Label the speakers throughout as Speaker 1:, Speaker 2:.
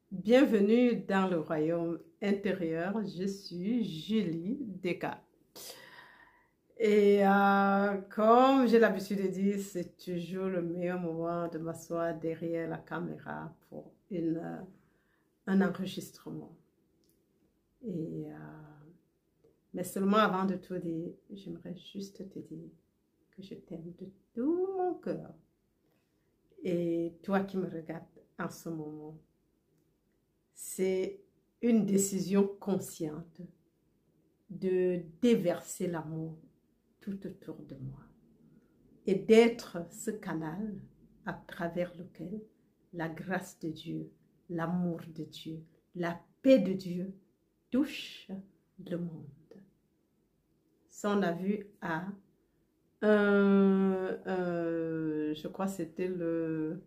Speaker 1: Bienvenue dans le royaume intérieur. Je suis Julie Descartes. Et comme j'ai l'habitude de dire, c'est toujours le meilleur moment de m'asseoir derrière la caméra pour un enregistrement. Mais seulement avant de tout dire, j'aimerais juste te dire que je t'aime de tout mon cœur. Et toi qui me regardes en ce moment, c'est une décision consciente de déverser l'amour tout autour de moi et d'être ce canal à travers lequel la grâce de Dieu, l'amour de Dieu, la paix de Dieu touche le monde. Ça, on a vu à je crois que c'était le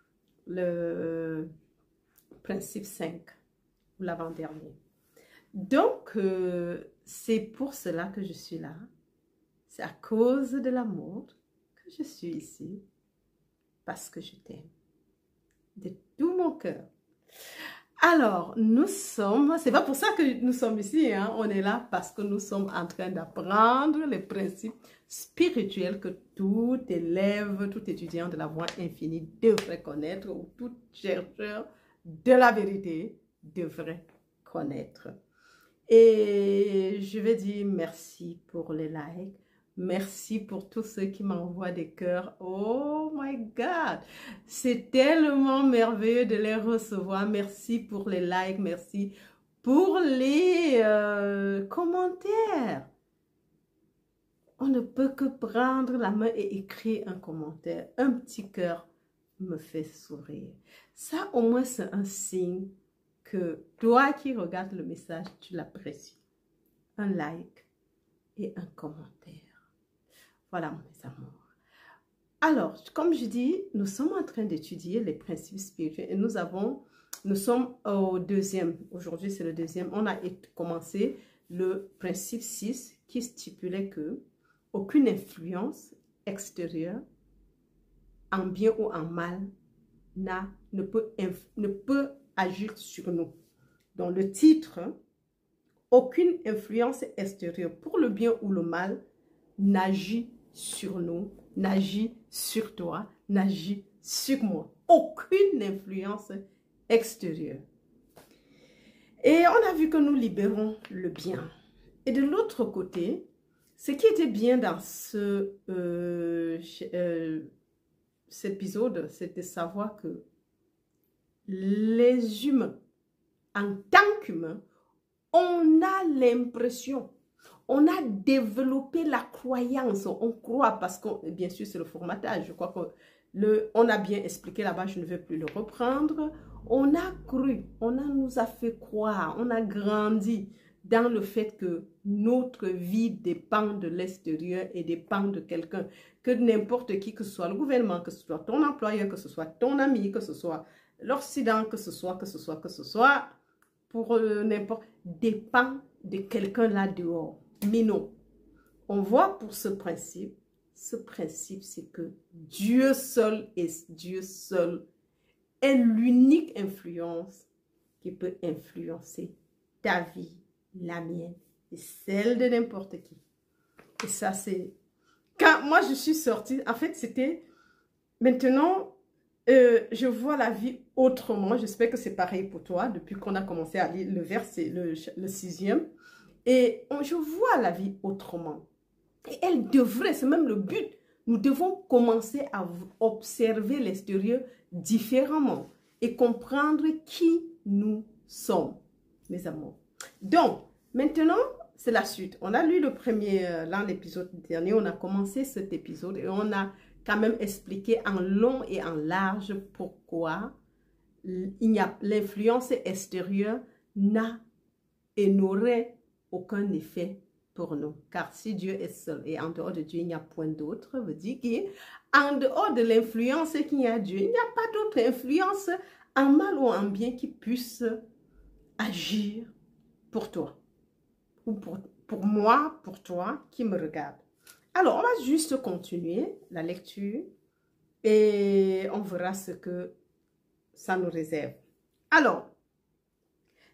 Speaker 1: principe 5 ou l'avant-dernier. Donc, c'est pour cela que je suis là. C'est à cause de l'amour que je suis ici. Parce que je t'aime. De tout mon cœur. Alors, c'est pas pour ça que nous sommes ici. Hein? On est là parce que nous sommes en train d'apprendre les principes spirituels que tout élève, tout étudiant de la voie infinie devrait connaître, ou tout chercheur de la vérité devrait connaître. Et je vais dire merci pour les likes. Merci pour tous ceux qui m'envoient des cœurs. Oh my God! C'est tellement merveilleux de les recevoir. Merci pour les likes. Merci pour les commentaires. On ne peut que prendre la main et écrire un commentaire. Un petit cœur me fait sourire. Ça, au moins, c'est un signe que toi qui regardes le message, tu l'apprécies. Un like et un commentaire. Voilà, mes amours. Alors, comme je dis, nous sommes en train d'étudier les principes spirituels et nous sommes au deuxième. Aujourd'hui, c'est le deuxième. On a commencé le principe 6 qui stipulait que aucune influence extérieure, en bien ou en mal, ne peut agir sur nous. Dans le titre, aucune influence extérieure, pour le bien ou le mal, n'agit sur nous, n'agit sur toi, n'agit sur moi. Aucune influence extérieure. Et on a vu que nous libérons le bien. Et de l'autre côté, ce qui était bien dans cet épisode, c'est de savoir que les humains, en tant qu'humains, on a l'impression, on a développé la croyance, on croit parce que, bien sûr, c'est le formatage, je crois qu'on a bien expliqué là-bas, je ne vais plus le reprendre. On a cru, nous a fait croire, on a grandi dans le fait que notre vie dépend de l'extérieur et dépend de quelqu'un, que n'importe qui, que ce soit le gouvernement, que ce soit ton employeur, que ce soit ton ami, que ce soit l'Occident, que ce soit, pour n'importe, dépend de quelqu'un là dehors. Mais non, on voit pour ce principe, c'est que Dieu seul est l'unique influence qui peut influencer ta vie, la mienne et celle de n'importe qui. Et ça, c'est... Quand moi, je suis sortie, en fait, c'était... Maintenant, je vois la vie autrement. J'espère que c'est pareil pour toi, depuis qu'on a commencé à lire le verset, le 6e. Et je vois la vie autrement. Et elle devrait, c'est même le but, nous devons commencer à observer l'extérieur différemment et comprendre qui nous sommes, mes amours. Donc, maintenant, c'est la suite. On a lu le premier, dans l'épisode dernier, on a commencé cet épisode et on a quand même expliqué en long et en large pourquoi l'influence extérieure n'a et n'aurait aucun effet pour nous. Car si Dieu est seul et en dehors de Dieu, il n'y a point d'autre, veut dire qu'en dehors de l'influence qu'il y a Dieu, il n'y a pas d'autre influence en mal ou en bien qui puisse agir pour toi. Ou pour moi, pour toi qui me regarde. Alors, on va juste continuer la lecture et on verra ce que ça nous réserve. Alors,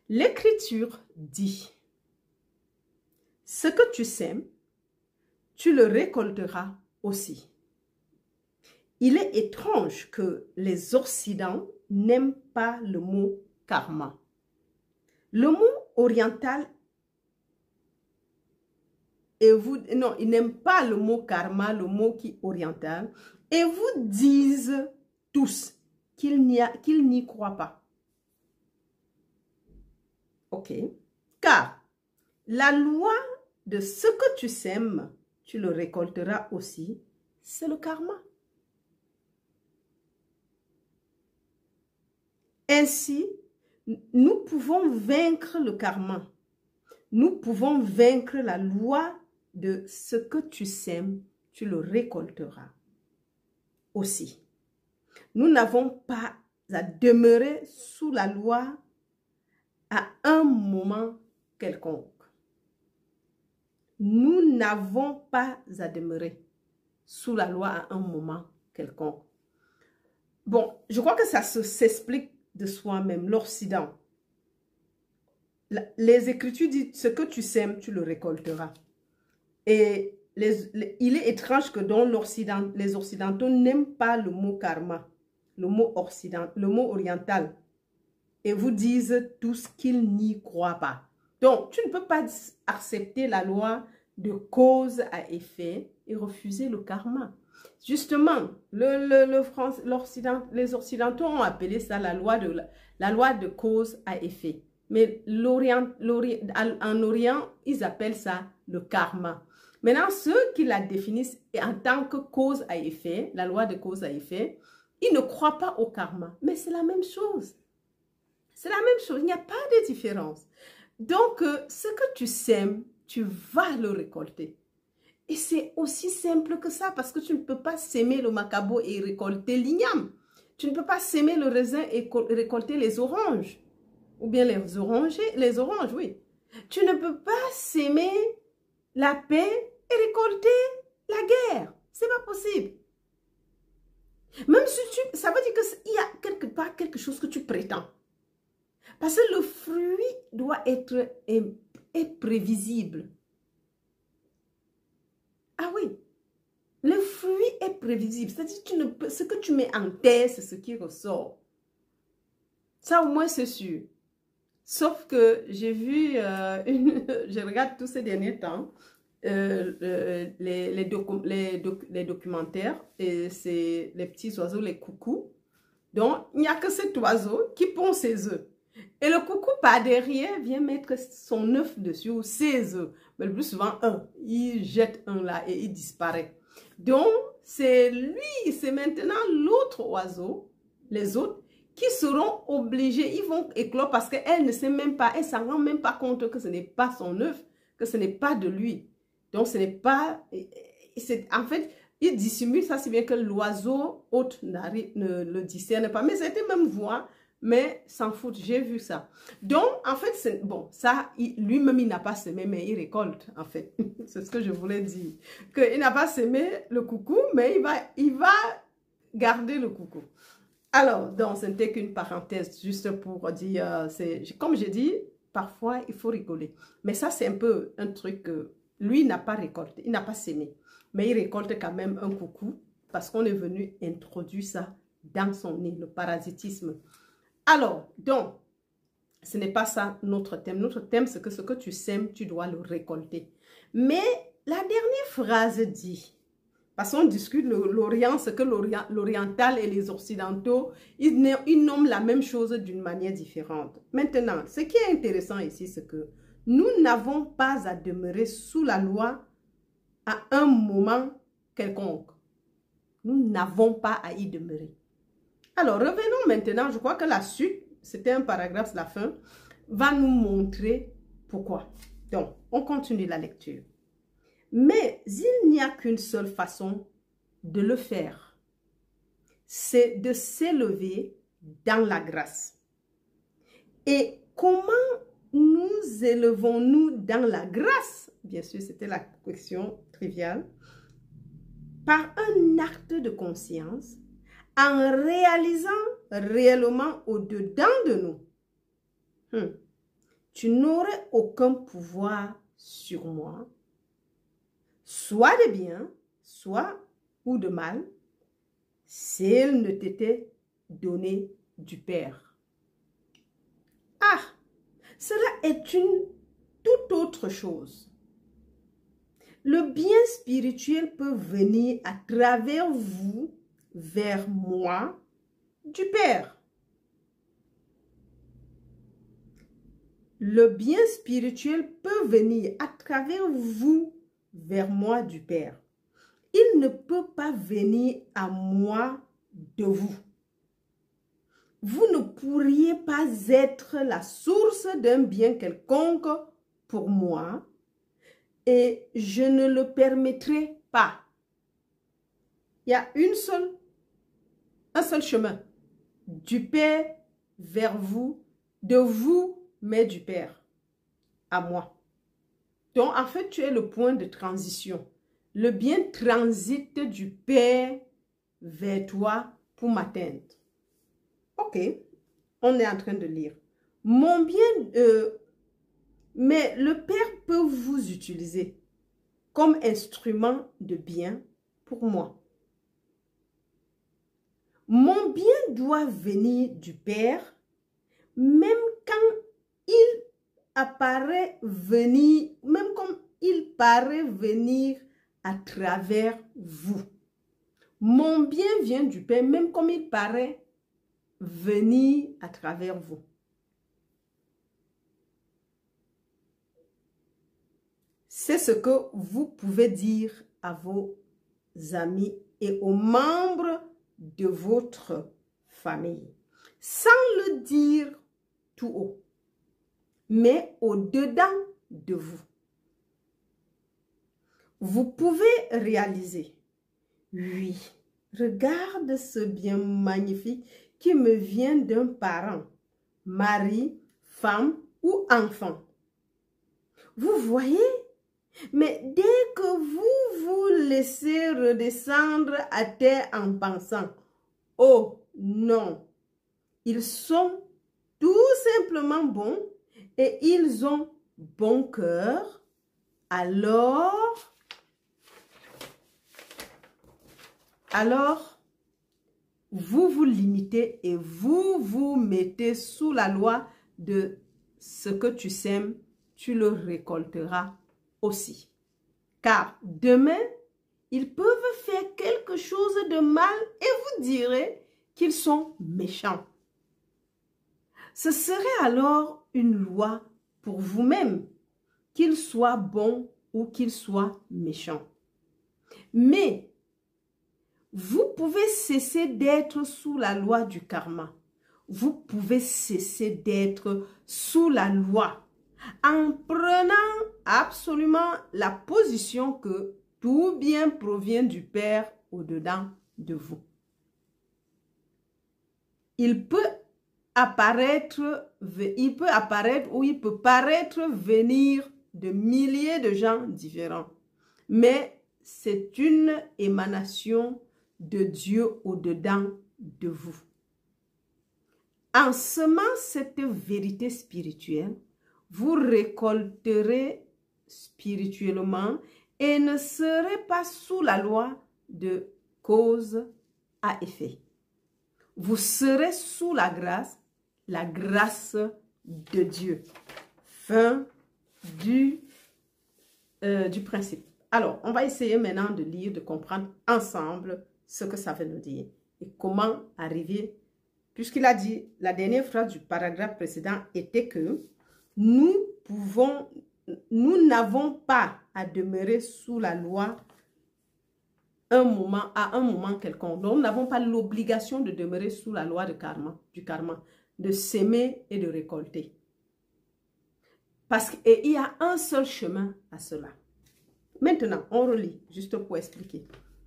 Speaker 1: L'Écriture dit, ce que tu sèmes, tu le récolteras aussi. Il est étrange que les Occidentaux n'aiment pas le mot karma. Le mot oriental, non, ils n'aiment pas le mot karma, le mot qui est oriental, et vous disent tous qu'ils n'y croient pas. Ok? Car la loi de ce que tu sèmes, tu le récolteras aussi, c'est le karma. Ainsi, nous pouvons vaincre le karma. Nous pouvons vaincre la loi de ce que tu sèmes, tu le récolteras aussi. Nous n'avons pas à demeurer sous la loi à un moment quelconque. Nous n'avons pas à demeurer sous la loi à un moment quelconque. Bon, je crois que ça s'explique de soi-même, l'Occident. Les Écritures disent, ce que tu sèmes, tu le récolteras. Et il est étrange que dans l'Occident, les Occidentaux n'aiment pas le mot karma, le mot oriental. Et vous disent tous qu'ils n'y croient pas. Donc, tu ne peux pas accepter la loi de cause à effet et refuser le karma. Justement, les Occidentaux ont appelé ça la loi de cause à effet. Mais en Orient, ils appellent ça le karma. Maintenant, ceux qui la définissent en tant que cause à effet, la loi de cause à effet, ils ne croient pas au karma. Mais c'est la même chose. C'est la même chose, il n'y a pas de différence. Donc, ce que tu sèmes, tu vas le récolter. Et c'est aussi simple que ça, parce que tu ne peux pas s'aimer le macabo et récolter l'igname. Tu ne peux pas s'aimer le raisin et récolter les oranges. Ou bien les oranges, oui. Tu ne peux pas s'aimer la paix et récolter la guerre. C'est pas possible. Même si ça veut dire qu'il y a quelque part quelque chose que tu prétends. Parce que le fruit doit être prévisible. Ah oui, le fruit est prévisible. C'est-à-dire que ce que tu mets en terre, c'est ce qui ressort. Ça, au moins, c'est sûr. Sauf que j'ai vu, je regarde tous ces derniers temps, les documentaires, et c'est les petits oiseaux, les coucous. Donc, il n'y a que cet oiseau qui pond ses œufs. Et le coucou par derrière vient mettre son œuf dessus ou ses œufs. Mais le plus souvent un. Il jette un là et il disparaît. Donc, c'est lui, c'est maintenant l'autre oiseau, les autres, qui seront obligés, ils vont éclore parce qu'elle ne sait même pas, elle ne s'en rend même pas compte que ce n'est pas son œuf, que ce n'est pas de lui. Donc, ce n'est pas... En fait, il dissimule ça si bien que l'oiseau hôte ne le discerne pas. Mais c'était même voix. Mais s'en fout, j'ai vu ça. Donc, en fait, bon, ça, lui-même, il n'a pas semé, mais il récolte, en fait. C'est ce que je voulais dire. Qu'il n'a pas semé le coucou, mais il va garder le coucou. Alors, donc, ce n'était qu'une parenthèse, juste pour dire, comme j'ai dit, parfois, il faut rigoler. Mais ça, c'est un peu un truc que lui n'a pas récolté, il n'a pas semé. Mais il récolte quand même un coucou, parce qu'on est venu introduire ça dans son nez, le parasitisme. Alors, donc, ce n'est pas ça notre thème. Notre thème, c'est que ce que tu sèmes, tu dois le récolter. Mais la dernière phrase dit, parce qu'on discute l'Orient, ce que l'oriental et les occidentaux, ils nomment la même chose d'une manière différente. Maintenant, ce qui est intéressant ici, c'est que nous n'avons pas à demeurer sous la loi à un moment quelconque. Nous n'avons pas à y demeurer. Alors, revenons maintenant, je crois que la suite, c'était un paragraphe, la fin, va nous montrer pourquoi. Donc, on continue la lecture. Mais il n'y a qu'une seule façon de le faire. C'est de s'élever dans la grâce. Et comment nous élevons-nous dans la grâce? Bien sûr, c'était la question triviale. Par un acte de conscience, en réalisant réellement au-dedans de nous tu n'aurais aucun pouvoir sur moi, soit de bien, soit ou de mal, s'il ne t'était donné du Père. Ah, cela est une toute autre chose. Le bien spirituel peut venir à travers vous, vers moi, du Père. Le bien spirituel peut venir à travers vous, vers moi, du Père. Il ne peut pas venir à moi de vous. Vous ne pourriez pas être la source d'un bien quelconque pour moi et je ne le permettrai pas. Il y a un seul chemin, du Père vers vous, de vous, mais du Père à moi. Donc, en fait, tu es le point de transition. Le bien transite du Père vers toi pour m'atteindre. Ok, on est en train de lire. Mon bien, mais le Père peut vous utiliser comme instrument de bien pour moi. Mon bien doit venir du Père, même quand il apparaît venir, même comme il paraît venir à travers vous. Mon bien vient du Père, même comme il paraît venir à travers vous. C'est ce que vous pouvez dire à vos amis et aux membres de votre famille, sans le dire tout haut, mais au-dedans de vous. Vous pouvez réaliser, oui, regarde ce bien magnifique qui me vient d'un parent, mari, femme ou enfant. Vous voyez? Mais dès que vous vous laissez redescendre à terre en pensant, oh non, ils sont tout simplement bons et ils ont bon cœur, alors vous vous limitez et vous vous mettez sous la loi de ce que tu sèmes, tu le récolteras aussi. Car demain, ils peuvent faire quelque chose de mal et vous direz qu'ils sont méchants. Ce serait alors une loi pour vous-même, qu'ils soient bons ou qu'ils soient méchants. Mais vous pouvez cesser d'être sous la loi du karma. Vous pouvez cesser d'être sous la loi en prenant absolument la position que tout bien provient du Père au-dedans de vous. Il peut apparaître ou il peut paraître venir de milliers de gens différents, mais c'est une émanation de Dieu au-dedans de vous. En semant cette vérité spirituelle, vous récolterez spirituellement et ne serez pas sous la loi de cause à effet. Vous serez sous la grâce de Dieu. Fin du principe. Alors, on va essayer maintenant de lire, de comprendre ensemble ce que ça veut nous dire et comment arriver, puisqu'il a dit, la dernière phrase du paragraphe précédent était que nous n'avons pas à demeurer sous la loi à un moment quelconque. Donc, nous n'avons pas l'obligation de demeurer sous la loi du karma, de s'aimer et de récolter. Parce qu'il y a un seul chemin à cela. Maintenant, on relit, juste pour expliquer.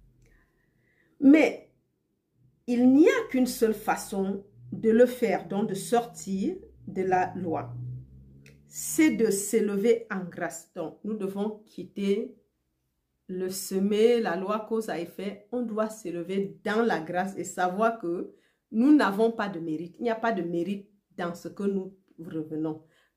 Speaker 1: Mais il n'y a qu'une seule façon de le faire, donc de sortir de la loi. C'est de s'élever en grâce. Donc, nous devons quitter le semer, la loi cause à effet. On doit s'élever dans la grâce et savoir que nous n'avons pas de mérite. Il n'y a pas de mérite dans ce que nous revenons.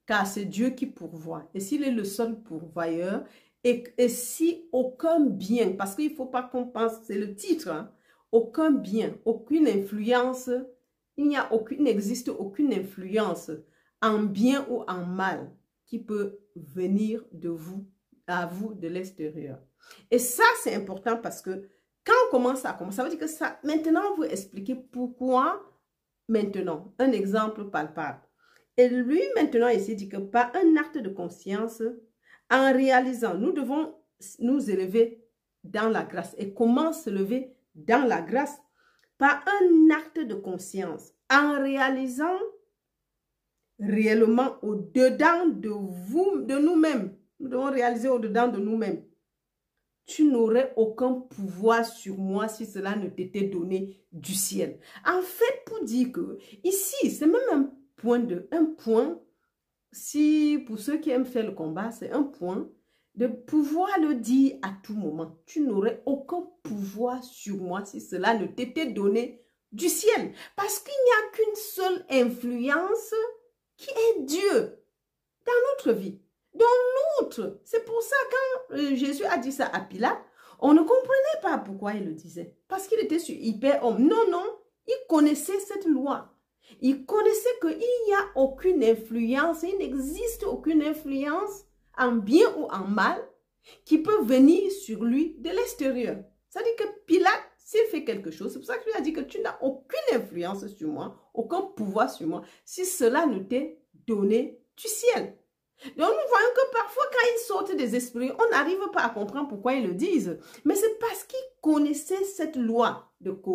Speaker 1: car c'est Dieu qui pourvoit. Et s'il est le seul pourvoyeur, et si aucun bien, parce qu'il ne faut pas qu'on pense, c'est le titre, hein, aucun bien, aucune influence, il n'existe aucune influence en bien ou en mal qui peut venir de vous, à vous de l'extérieur. Et ça, c'est important parce que quand on commence à commencer, ça veut dire que ça, maintenant, on va vous expliquer pourquoi maintenant. Un exemple palpable. Et lui, maintenant, il s'est dit que par un acte de conscience, en réalisant, nous devons nous élever dans la grâce. Et comment se lever dans la grâce? Par un acte de conscience, en réalisant réellement au-dedans de vous, de nous-mêmes. Nous devons réaliser au-dedans de nous-mêmes. Tu n'aurais aucun pouvoir sur moi si cela ne t'était donné du ciel. En fait, pour dire que ici, c'est même un point, si pour ceux qui aiment faire le combat, c'est un point de pouvoir le dire à tout moment. Tu n'aurais aucun pouvoir sur moi si cela ne t'était donné du ciel. Parce qu'il n'y a qu'une seule influence qui est Dieu dans notre vie. Dans l'autre, c'est pour ça quand Jésus a dit ça à Pilate, on ne comprenait pas pourquoi il le disait. Parce qu'il était sur hyper homme. Non, non, il connaissait cette loi. Il connaissait qu'il n'y a aucune influence, il n'existe aucune influence en bien ou en mal qui peut venir sur lui de l'extérieur. Ça dit que Pilate, s'il fait quelque chose, c'est pour ça qu'il a dit que tu n'as aucune influence sur moi, aucun pouvoir sur moi, si cela ne t'est donné du ciel. Donc, nous voyons que parfois, quand ils sortent des esprits, on n'arrive pas à comprendre pourquoi ils le disent. Mais c'est parce qu'ils connaissaient cette loi,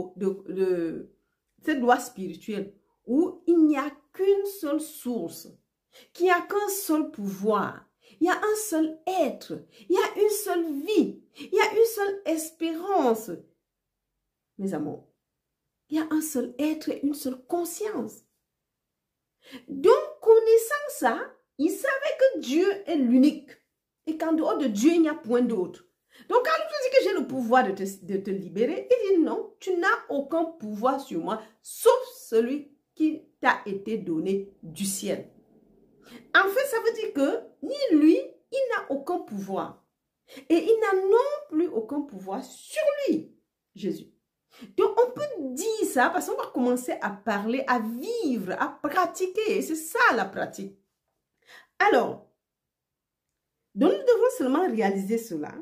Speaker 1: cette loi spirituelle, où il n'y a qu'une seule source, qu'il n'y a qu'un seul pouvoir, il y a un seul être, il y a une seule vie, il y a une seule espérance. Mes amours, il y a un seul être et une seule conscience. Donc, connaissant ça, il savait que Dieu est l'unique et qu'en dehors de Dieu, il n'y a point d'autre. Donc, quand tu dis que j'ai le pouvoir de te libérer, il dit non, tu n'as aucun pouvoir sur moi, sauf celui qui t'a été donné du ciel. En fait, ça veut dire que ni lui, il n'a aucun pouvoir. Et il n'a non plus aucun pouvoir sur lui, Jésus. Donc, on peut dire ça parce qu'on va commencer à parler, à vivre, à pratiquer. Et c'est ça la pratique. Alors, donc nous devons seulement réaliser cela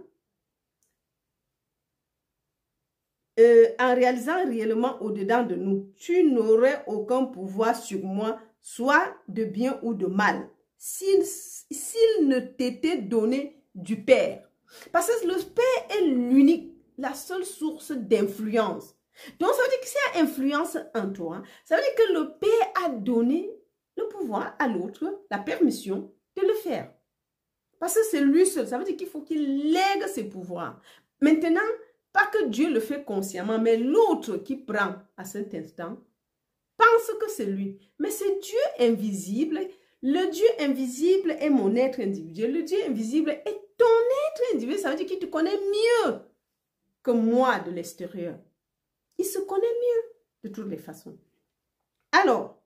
Speaker 1: en réalisant réellement au-dedans de nous. Tu n'aurais aucun pouvoir sur moi, soit de bien ou de mal, s'il ne t'était donné du Père. Parce que le Père est l'unique, la seule source d'influence. Donc, ça veut dire que s'il y a influence en toi, ça veut dire que le Père a donné le pouvoir à l'autre, la permission de le faire. Parce que c'est lui seul. Ça veut dire qu'il faut qu'il lègue ses pouvoirs. Maintenant, pas que Dieu le fait consciemment, mais l'autre qui prend à cet instant pense que c'est lui. Mais c'est Dieu invisible. Le Dieu invisible est mon être individuel. Le Dieu invisible est ton être individuel. Ça veut dire qu'il te connaît mieux que moi de l'extérieur. Il se connaît mieux de toutes les façons. Alors,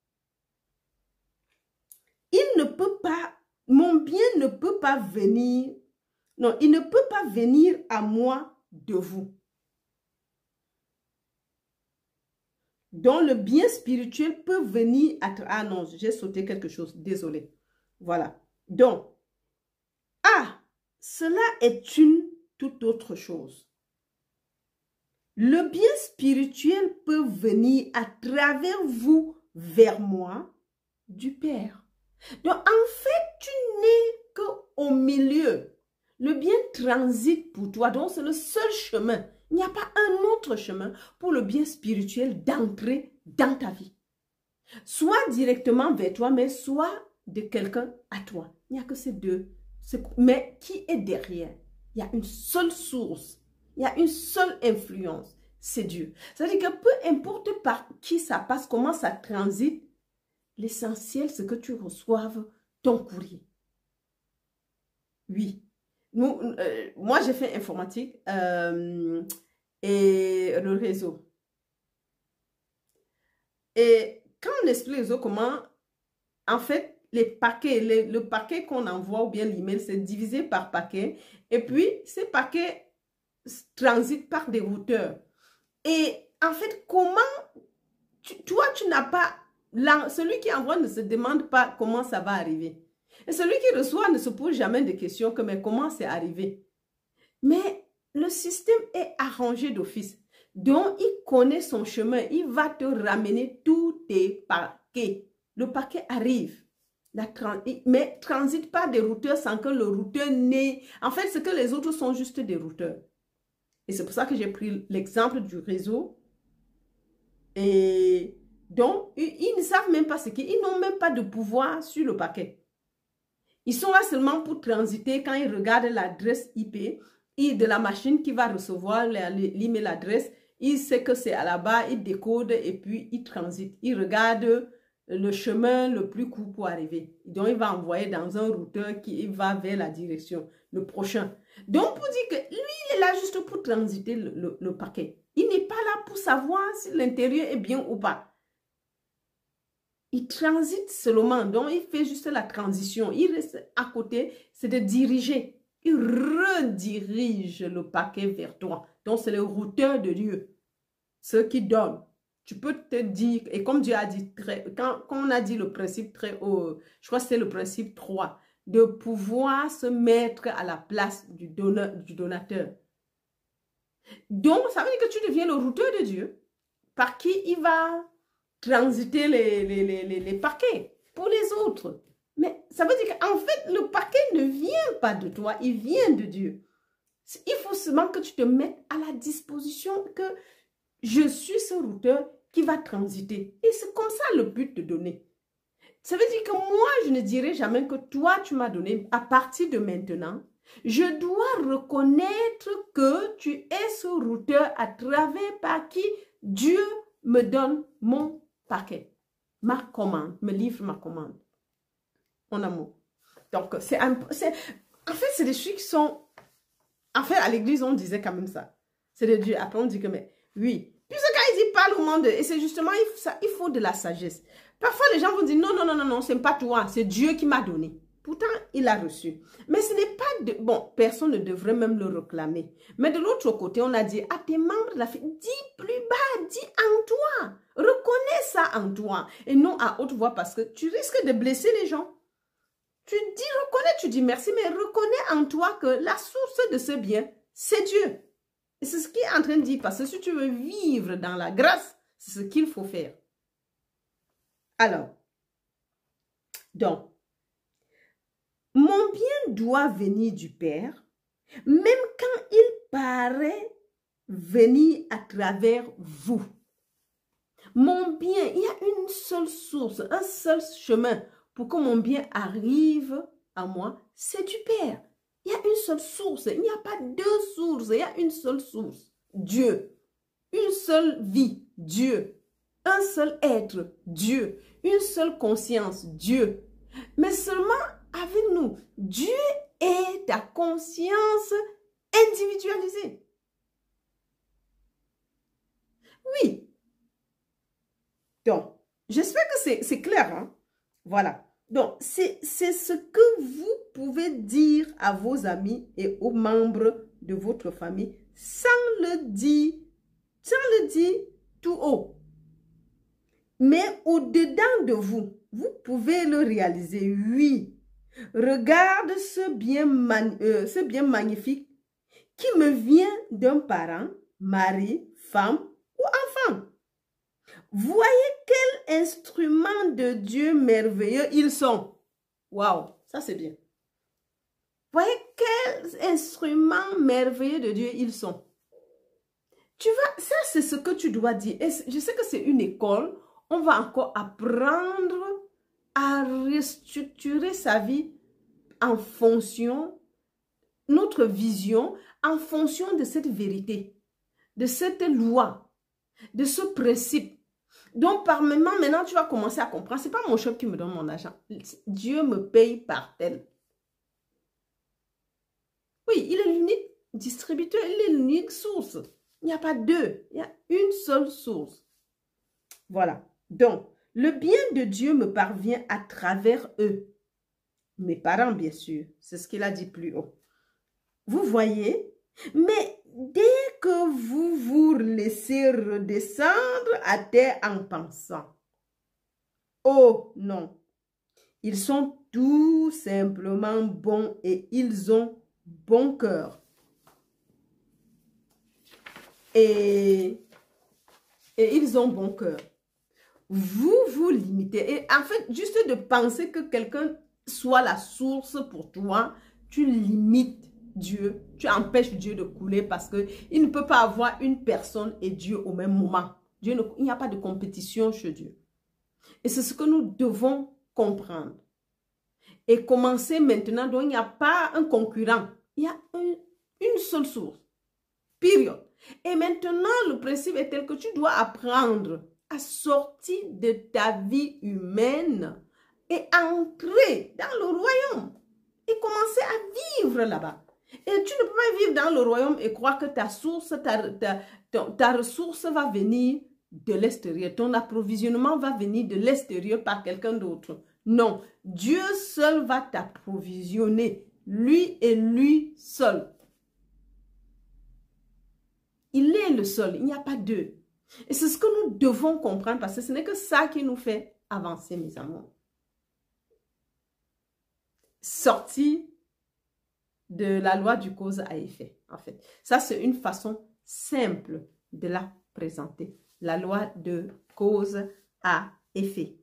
Speaker 1: il ne peut pas, mon bien ne peut pas venir, non, il ne peut pas venir à moi de vous. Donc, le bien spirituel peut venir à... Ah non, j'ai sauté quelque chose, désolé. Voilà. Donc, cela est une toute autre chose. Le bien spirituel peut venir à travers vous vers moi du Père. Donc, en fait, tu n'es qu'au milieu. Le bien transite pour toi. Donc, c'est le seul chemin. Il n'y a pas un autre chemin pour le bien spirituel d'entrer dans ta vie. Soit directement vers toi, mais soit de quelqu'un à toi. Il n'y a que ces deux. Mais qui est derrière? Il y a une seule source. Il y a une seule influence. C'est Dieu. C'est-à-dire que peu importe par qui ça passe, comment ça transite, l'essentiel, c'est que tu reçoives ton courrier. Oui. Moi, j'ai fait informatique et le réseau. Et quand on explique le réseau, comment, en fait, les paquets, le paquet qu'on envoie ou bien l'email, c'est divisé par paquet. Et puis, ces paquets transitent par des routeurs. Et en fait, comment, toi, tu n'as pas, celui qui envoie ne se demande pas comment ça va arriver. Et celui qui reçoit ne se pose jamais de questions comme mais comment c'est arrivé. Mais le système est arrangé d'office. Donc, il connaît son chemin. Il va te ramener tous tes paquets. Le paquet arrive. Mais transite pas des routeurs sans que le routeur n'ait... En fait, c'est que les autres sont juste des routeurs. Et c'est pour ça que j'ai pris l'exemple du réseau. Et donc, ils ne savent même pas ce qu'ils... Ils n'ont même pas de pouvoir sur le paquet. Ils sont là seulement pour transiter quand ils regardent l'adresse IP de la machine qui va recevoir l'email adresse. Il sait que c'est à là-bas, il décode et puis il transite. Il regarde le chemin le plus court pour arriver. Donc, il va envoyer dans un routeur qui va vers la direction, le prochain. Donc, pour dire que lui, il est là juste pour transiter le paquet. Il n'est pas là pour savoir si l'intérieur est bien ou pas. Il transite seulement, donc il fait juste la transition. Il reste à côté, c'est de diriger. Il redirige le paquet vers toi. Donc, c'est le routeur de Dieu. Ce qui donne. Tu peux te dire, et comme Dieu a dit, quand on a dit le principe très haut, je crois que c'est le principe 3, de pouvoir se mettre à la place du donateur. Donc, ça veut dire que tu deviens le routeur de Dieu, par qui il va transiter les paquets pour les autres. Mais ça veut dire qu'en fait, le paquet ne vient pas de toi, il vient de Dieu. Il faut seulement que tu te mettes à la disposition que je suis ce routeur qui va transiter. Et c'est comme ça le but de donner. Ça veut dire que moi, je ne dirai jamais que toi, tu m'as donné. À partir de maintenant, je dois reconnaître que tu es ce routeur à travers par qui Dieu me donne mon paquet, ma commande, me livre ma commande. Mon amour. Donc, en fait, c'est des trucs qui sont... En fait, à l'église, on disait quand même ça. C'est de Dieu. Après, on dit que, mais oui. Puis ce gars, il parle au monde. Et c'est justement, il faut de la sagesse. Parfois, les gens vont dire, non, non, non, non, non, c'est pas toi. C'est Dieu qui m'a donné. Pourtant, il a reçu. Mais ce n'est pas de... Bon, personne ne devrait même le réclamer. Mais de l'autre côté, on a dit à tes membres de la famille, dis plus bas, dis en toi. Reconnais ça en toi. Et non à haute voix parce que tu risques de blesser les gens. Tu dis, reconnais, tu dis merci, mais reconnais en toi que la source de ce bien, c'est Dieu. Et c'est ce qu'il est en train de dire. Parce que si tu veux vivre dans la grâce, c'est ce qu'il faut faire. Alors, donc, mon bien doit venir du Père, même quand il paraît venir à travers vous. Mon bien, il y a une seule source, un seul chemin pour que mon bien arrive à moi, c'est du Père. Il y a une seule source, il n'y a pas deux sources, il y a une seule source, Dieu. Une seule vie, Dieu. Un seul être, Dieu. Une seule conscience, Dieu. Mais seulement avec nous, Dieu est ta conscience individualisée. Oui. Donc, j'espère que c'est clair. Hein? Voilà. Donc, c'est ce que vous pouvez dire à vos amis et aux membres de votre famille sans le dire tout haut. Mais au-dedans de vous, vous pouvez le réaliser. Oui. Regarde ce bien magnifique qui me vient d'un parent, mari, femme ou enfant. Voyez quel instrument de Dieu merveilleux ils sont. Waouh, ça c'est bien. Voyez quel instrument merveilleux de Dieu ils sont. Tu vois, ça c'est ce que tu dois dire. Et je sais que c'est une école. On va encore apprendre à restructurer sa vie en fonction, notre vision, en fonction de cette vérité, de cette loi, de ce principe. Donc, par moment, maintenant, tu vas commencer à comprendre. Ce n'est pas mon chef qui me donne mon argent. Dieu me paye par tel. Oui, il est l'unique distributeur, il est l'unique source. Il n'y a pas deux, il y a une seule source. Voilà. Donc, Le bien de Dieu me parvient à travers eux. Mes parents, bien sûr. C'est ce qu'il a dit plus haut. Vous voyez? Mais dès que vous vous laissez redescendre à terre en pensant, oh non, ils sont tout simplement bons et ils ont bon cœur. Et ils ont bon cœur. Vous vous limitez. Et en fait, juste de penser que quelqu'un soit la source pour toi, tu limites Dieu, tu empêches Dieu de couler parce qu'il ne peut pas avoir une personne et Dieu au même moment. Il n'y a pas de compétition chez Dieu. Et c'est ce que nous devons comprendre. Et commencer maintenant, donc il n'y a pas un concurrent. Il y a une seule source. Période. Et maintenant, le principe est tel que tu dois apprendre à sortir de ta vie humaine et entrer dans le royaume et commencer à vivre là-bas. Et tu ne peux pas vivre dans le royaume et croire que ta source, ta ressource va venir de l'extérieur. Ton approvisionnement va venir de l'extérieur par quelqu'un d'autre. Non, Dieu seul va t'approvisionner. Lui et lui seul. Il est le seul, il n'y a pas deux. Et c'est ce que nous devons comprendre parce que ce n'est que ça qui nous fait avancer, mes amours. Sortir de la loi du cause à effet, en fait. Ça, c'est une façon simple de la présenter. La loi de cause à effet.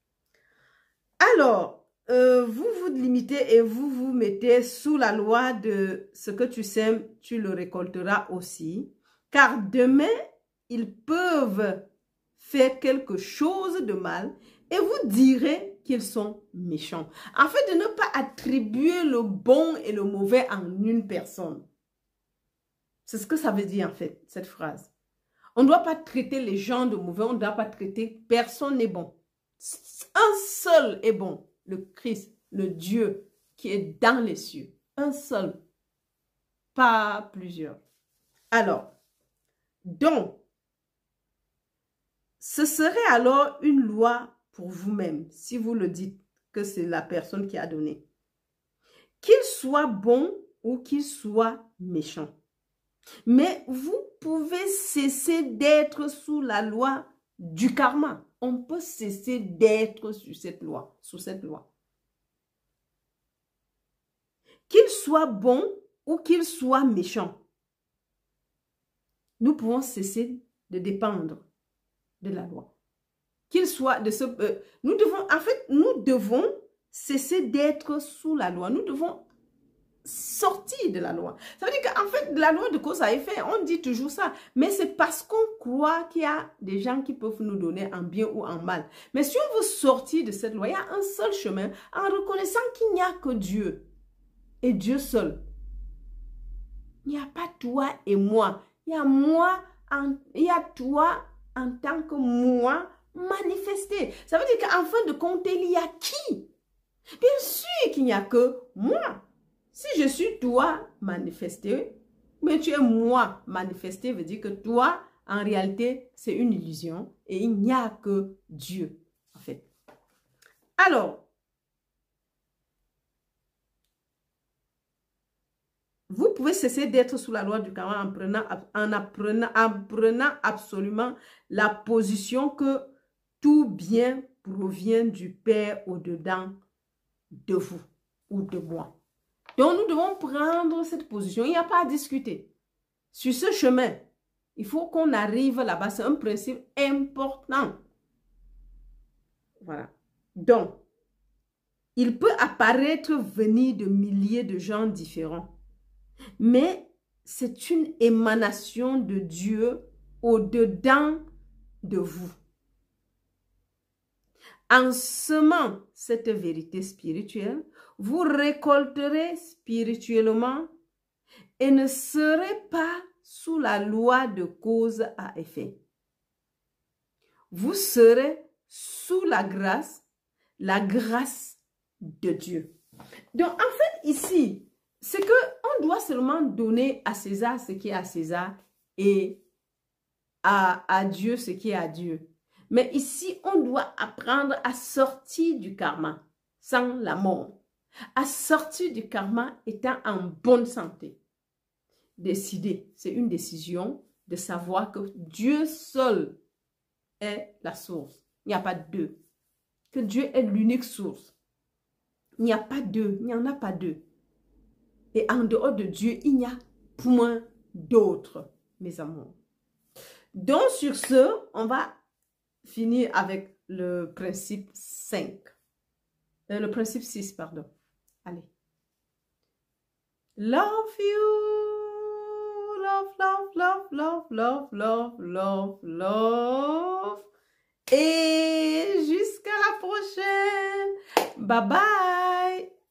Speaker 1: Alors, vous vous limitez et vous vous mettez sous la loi de ce que tu sèmes, tu le récolteras aussi. Car demain, ils peuvent faire quelque chose de mal et vous direz qu'ils sont méchants. En fait, de ne pas attribuer le bon et le mauvais en une personne. C'est ce que ça veut dire en fait, cette phrase. On ne doit pas traiter les gens de mauvais, on ne doit pas traiter personne n'est bon. Un seul est bon, le Christ, le Dieu qui est dans les cieux. Un seul, pas plusieurs. Alors, donc, ce serait alors une loi pour vous-même, si vous le dites que c'est la personne qui a donné. Qu'il soit bon ou qu'il soit méchant. Mais vous pouvez cesser d'être sous la loi du karma. On peut cesser d'être sous cette loi. Qu'il soit bon ou qu'il soit méchant. Nous pouvons cesser de dépendre de la loi. Qu'il soit de ce... nous devons cesser d'être sous la loi. Nous devons sortir de la loi. Ça veut dire qu'en fait, la loi de cause à effet, on dit toujours ça. Mais c'est parce qu'on croit qu'il y a des gens qui peuvent nous donner en bien ou en mal. Mais si on veut sortir de cette loi, il y a un seul chemin en reconnaissant qu'il n'y a que Dieu. Et Dieu seul. Il n'y a pas toi et moi. Il y a moi, il y a toi en tant que moi manifesté. Ça veut dire qu'en fin de compte, il y a qui? Bien sûr qu'il n'y a que moi. Si je suis toi manifesté, mais tu es moi manifesté, veut dire que toi, en réalité, c'est une illusion et il n'y a que Dieu, en fait. Alors, vous pouvez cesser d'être sous la loi du karma en apprenant absolument la position que tout bien provient du Père au-dedans de vous ou de moi. Donc, nous devons prendre cette position. Il n'y a pas à discuter. Sur ce chemin, il faut qu'on arrive là-bas. C'est un principe important. Voilà. Donc, il peut apparaître venir de milliers de gens différents. Mais c'est une émanation de Dieu au-dedans de vous. En semant cette vérité spirituelle, vous récolterez spirituellement et ne serez pas sous la loi de cause à effet. Vous serez sous la grâce de Dieu. Donc, en fait, ici, c'est qu'on doit seulement donner à César ce qui est à César et à Dieu ce qui est à Dieu. Mais ici, on doit apprendre à sortir du karma sans la mort. À sortir du karma étant en bonne santé. Décider, c'est une décision de savoir que Dieu seul est la source. Il n'y a pas deux. Que Dieu est l'unique source. Il n'y a pas deux, il n'y en a pas deux. Et en dehors de Dieu, il n'y a point d'autre, mes amours. Donc, sur ce, on va finir avec le principe 5. Le principe 6, pardon. Allez. Love you. Love, love, love, love, love, love, love, love. Et jusqu'à la prochaine. Bye bye.